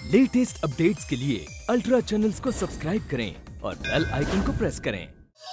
Latest updates के लिए ultra channels को सब्सक्राइब करें और बेल आइकन को प्रेस करें।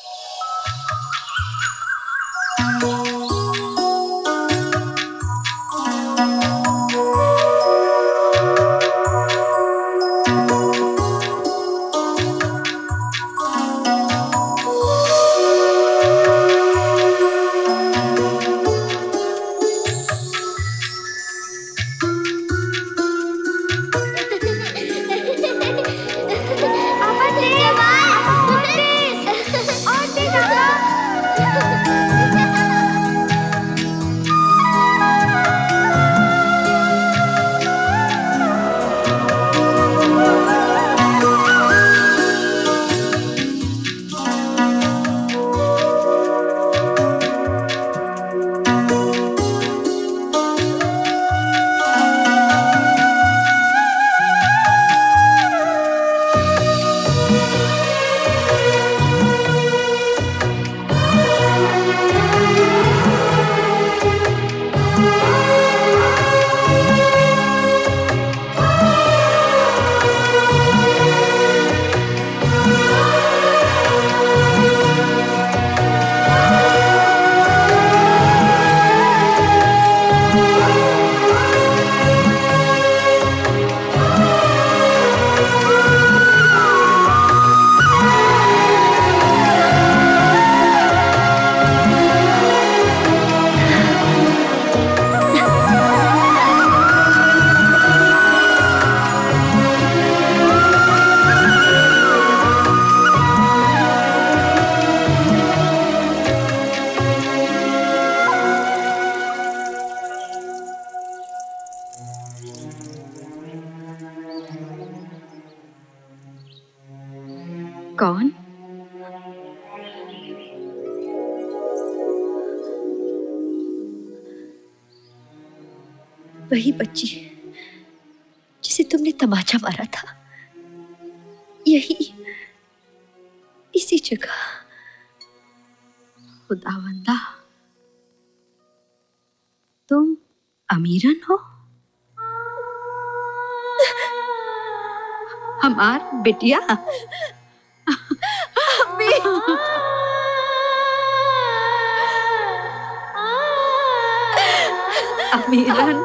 कौन? वही बच्ची जिसे तुमने तमाचा मारा था, यही इसी जगह। खुदावंदा, तुम अमीरन हो? हमार बिटिया अमीरन।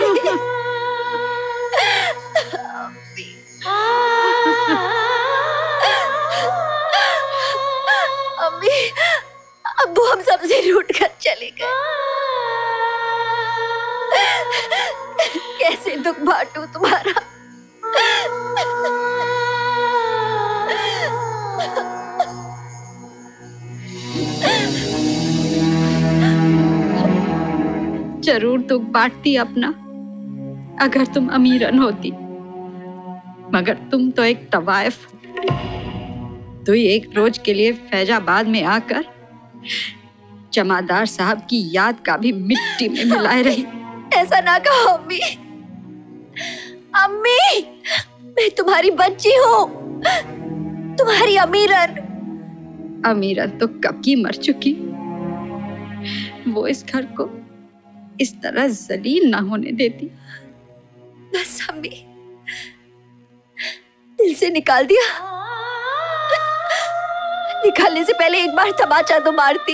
अम्मी, अब्बू हम सबसे रूठ कर चले गए। कैसे दुख बांटूं तुम्हारा। जरूर दुख बांटती अपना अगर तुम अमीरन होती, मगर तुम तो एक तवाइफ। तो एक रोज के लिए फैजाबाद में आकर जमादार साहब की याद का भी मिट्टी में मिलाए रही। ऐसा ना कहो अम्मी। अम्मी, मैं तुम्हारी बच्ची हूँ, तुम्हारी अमीरन। अमीरन तो कब की मर चुकी। वो इस घर को इस तरह जलील ना होने देती। बस अम्मी, दिल से निकाल दिया। निकालने से पहले एक बार तमाचा तो मारती,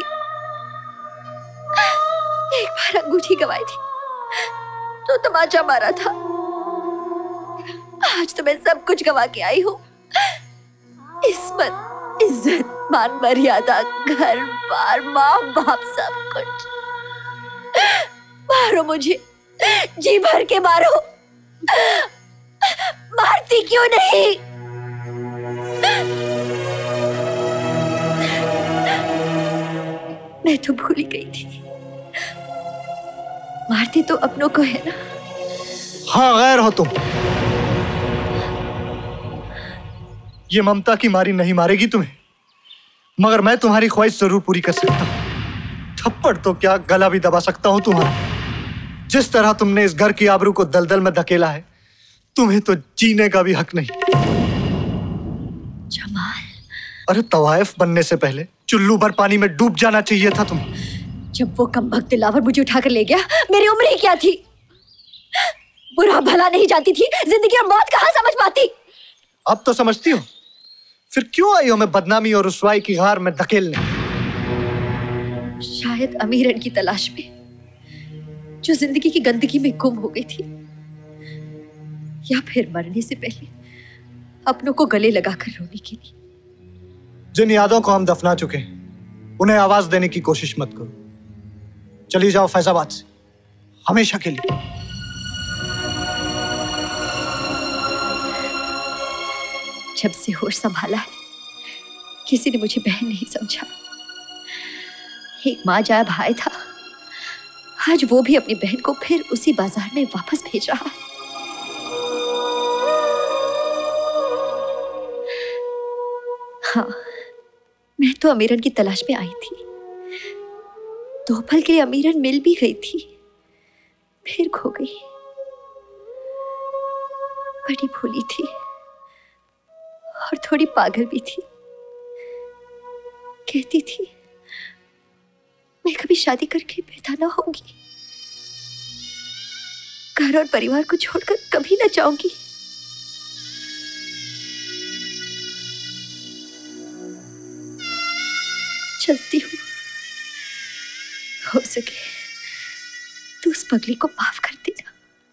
एक बार अंगूठी गवाई थी तो तमाचा मारा था। आज तो मैं सब कुछ गवा के आई हूँ। इस्मत, इज्जत, मान मर्यादा, घर बार, माँ बाप, सब कुछ। मारो मुझे, जी भर के मारो। मारती क्यों नहीं? मैं तो भूल ही गई थी, मारती तो अपनों को है ना। हाँ, गैर हो तुम। ये ममता की मारी नहीं मारेगी तुम्हें, मगर मैं तुम्हारी ख्वाहिश जरूर पूरी कर सकता हूँ। थप्पड़ तो क्या, गला भी दबा सकता हूँ तुम्हारा। जिस तरह तुमने इस घर की आबरू को दलदल में धकेला है, तुम्हें तो जीने का भी हक नहीं। जमाल, अरे तवाइफ बनने से पहले चुल्लू भर पानी में डूब जाना चाहिए था तुम्हें। जब वो कमबख्त दिलावर मुझे उठाकर ले गया, मेरी उम्र ही क्या थी? बुरा भला नहीं जानती थी, जिंदगी और मौत कहाँ समझ पाती। अब तो समझती हो? फिर क्यों आई हो मैं बदनामी और रुसवाई की घार में धकेलने? शायद अमीरन की तलाश में, जो जिंदगी की गंदगी में गुम हो गई थी, या फिर मरने से पहले अपनों को गले लगाकर रोने के लिए। जिन यादों को हम दफना चुके हैं, उन्हें आवाज देने की कोशिश मत करो। चली जाओ फैजाबाद से, हमेशा के लिए। जब से होश संभाला है, किसी ने मुझे बहन नहीं समझा। एक माँ जाया भाई था, आज वो भी अपनी बहन को फिर उसी बाजार में वापस भेज रहा है। हाँ, मैं तो अमीरन की तलाश में आई थी। 2 पल के लिए अमीरन मिल भी गई थी, फिर खो गई। बड़ी भोली थी और थोड़ी पागल भी थी। कहती थी मैं कभी शादी करके पैदा ना होंगी, घर और परिवार को छोड़कर कभी ना जाऊंगी। चलती हूँ, हो सके तू उस पगली को माफ कर देना।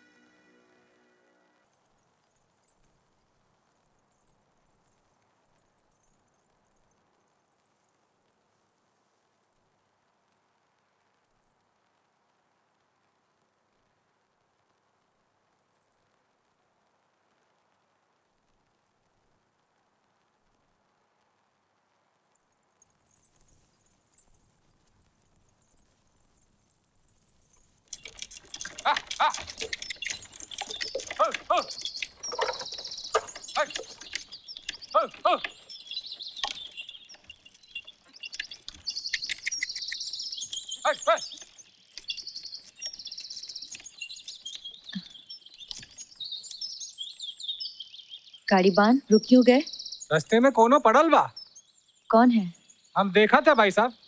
गाड़ी बान रुक क्यों गए? रास्ते में कोनो पड़ल बा। कौन है? हम देखा था भाई साहब।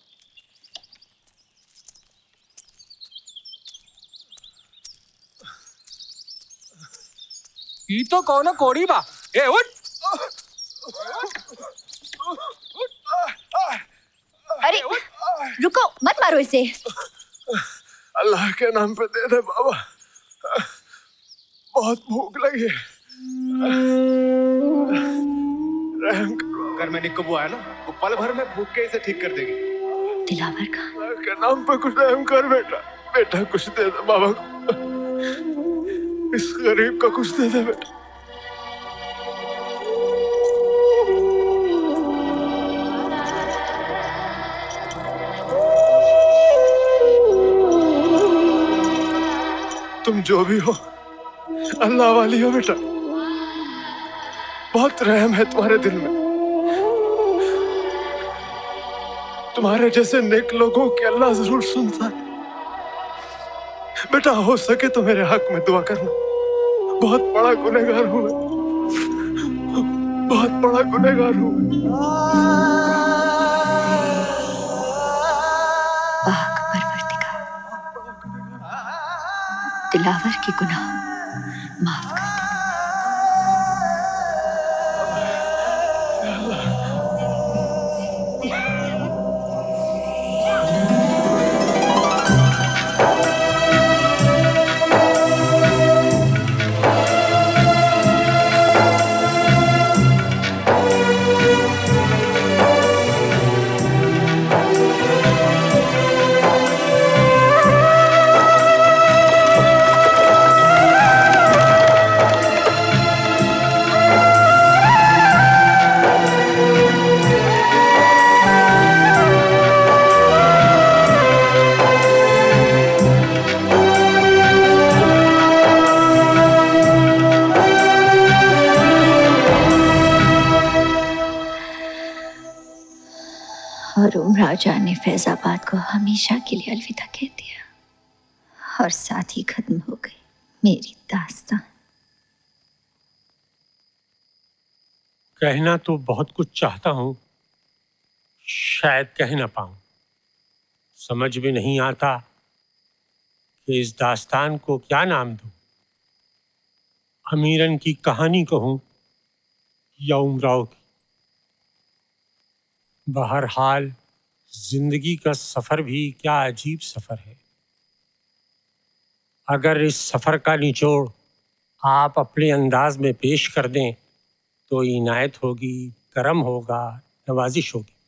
ये तो कोनो कोड़ी बा। ए उठ। अरे रुको, मत मारो इसे। अल्लाह के नाम पे दे दे बाबा, बहुत भूख लगी है। रहम करो। अगर मैं निक्को आया ना, वो पल भर में भूख के इसे ठीक कर देगी। दिलावर का अल्लाह के नाम पे कुछ रहम कर बेटा। बेटा कुछ दे दे बाबा को, इस गरीब को कुछ दे दे बेटा। तुम जो भी हो, अल्लाह वाली हो बेटा। बहुत रहम है तुम्हारे दिल में। तुम्हारे जैसे नेक लोगों की अल्लाह जरूर सुनता है। बेटा हो सके तो मेरे हक में दुआ करना। बहुत बड़ा गुनहगार हूं मैं, बहुत बड़ा गुनहगार हूं। पाक परवरदिगार, दिलावर की गुनाह माफ कर। राजा ने फैजाबाद को हमेशा के लिए अलविदा कह दिया और साथ ही खत्म हो गई मेरी दास्तान। कहना तो बहुत कुछ चाहता हूं, शायद कह ना पाऊं। समझ भी नहीं आता कि इस दास्तान को क्या नाम दूं। अमीरन की कहानी कहूं या उमराव की, बहरहाल जिंदगी का सफर भी क्या अजीब सफर है। अगर इस सफर का निचोड़ आप अपने अंदाज में पेश कर दें तो इनायत होगी, करम होगा, नवाजिश होगी।